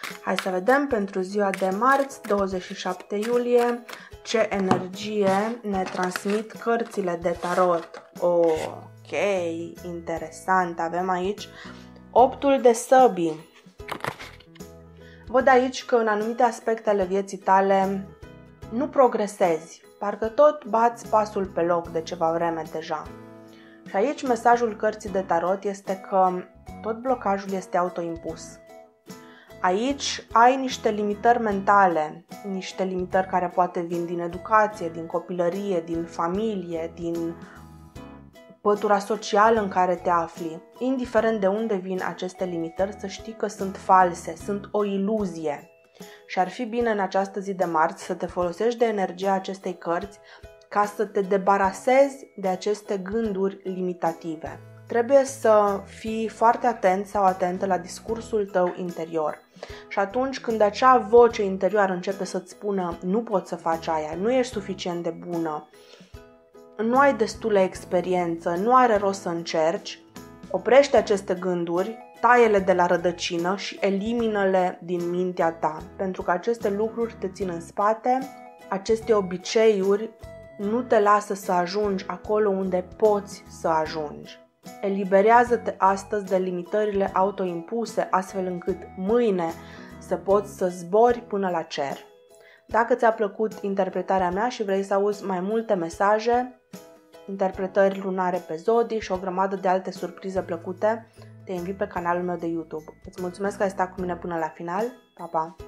Hai să vedem pentru ziua de marți, 27 iulie, ce energie ne transmit cărțile de tarot. Ok, interesant. Avem aici 8-ul de săbii. Văd aici că în anumite aspecte ale vieții tale nu progresezi, parcă tot bați pasul pe loc de ceva vreme deja. Și aici mesajul cărții de tarot este că tot blocajul este autoimpus. Aici ai niște limitări mentale, niște limitări care poate vin din educație, din copilărie, din familie, din pătura socială în care te afli. Indiferent de unde vin aceste limitări, să știi că sunt false, sunt o iluzie. Și ar fi bine în această zi de marți să te folosești de energia acestei cărți ca să te debarasezi de aceste gânduri limitative. Trebuie să fii foarte atent sau atentă la discursul tău interior. Și atunci când acea voce interioară începe să-ți spună nu poți să faci aia, nu ești suficient de bună, nu ai destulă experiență, nu are rost să încerci, oprește aceste gânduri, taie-le de la rădăcină și elimină-le din mintea ta, pentru că aceste lucruri te țin în spate, aceste obiceiuri nu te lasă să ajungi acolo unde poți să ajungi. Eliberează-te astăzi de limitările autoimpuse, astfel încât mâine să poți să zbori până la cer. Dacă ți-a plăcut interpretarea mea și vrei să auzi mai multe mesaje, interpretări lunare pe zodii și o grămadă de alte surprize plăcute, te invit pe canalul meu de YouTube. Îți mulțumesc că ai stat cu mine până la final. Pa, pa!